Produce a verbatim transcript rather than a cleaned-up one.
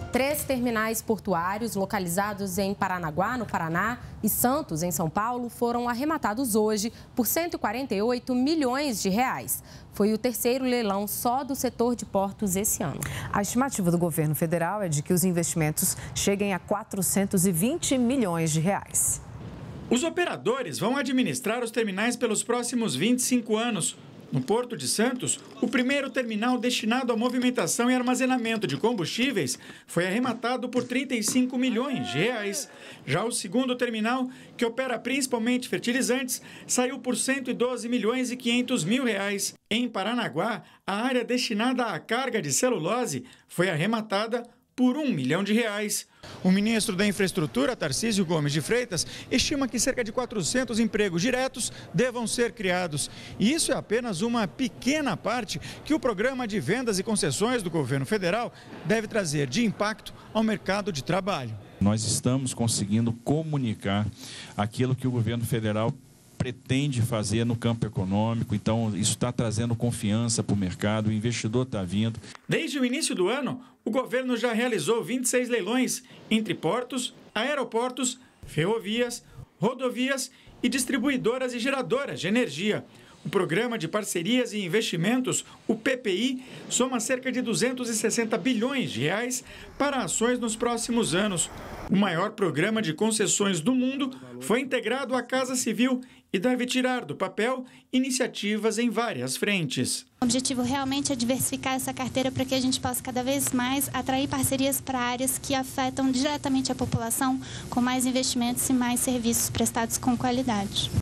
Três terminais portuários localizados em Paranaguá, no Paraná, e Santos, em São Paulo, foram arrematados hoje por cento e quarenta e oito milhões de reais. Foi o terceiro leilão só do setor de portos esse ano. A estimativa do governo federal é de que os investimentos cheguem a quatrocentos e vinte milhões de reais. Os operadores vão administrar os terminais pelos próximos vinte e cinco anos. No Porto de Santos, o primeiro terminal destinado à movimentação e armazenamento de combustíveis foi arrematado por trinta e cinco milhões de reais. Já o segundo terminal, que opera principalmente fertilizantes, saiu por cento e doze milhões e quinhentos mil reais. Em Paranaguá, a área destinada à carga de celulose foi arrematada por um milhão de reais. O ministro da Infraestrutura, Tarcísio Gomes de Freitas, estima que cerca de quatrocentos empregos diretos devam ser criados. E isso é apenas uma pequena parte que o programa de vendas e concessões do governo federal deve trazer de impacto ao mercado de trabalho. Nós estamos conseguindo comunicar aquilo que o governo federal pretende fazer no campo econômico, então isso está trazendo confiança para o mercado, o investidor está vindo. Desde o início do ano, o governo já realizou vinte e seis leilões entre portos, aeroportos, ferrovias, rodovias e distribuidoras e geradoras de energia. O Programa de Parcerias e Investimentos, o P P I, soma cerca de duzentos e sessenta bilhões de reais para ações nos próximos anos. O maior programa de concessões do mundo foi integrado à Casa Civil e deve tirar do papel iniciativas em várias frentes. O objetivo realmente é diversificar essa carteira para que a gente possa cada vez mais atrair parcerias para áreas que afetam diretamente a população, com mais investimentos e mais serviços prestados com qualidade.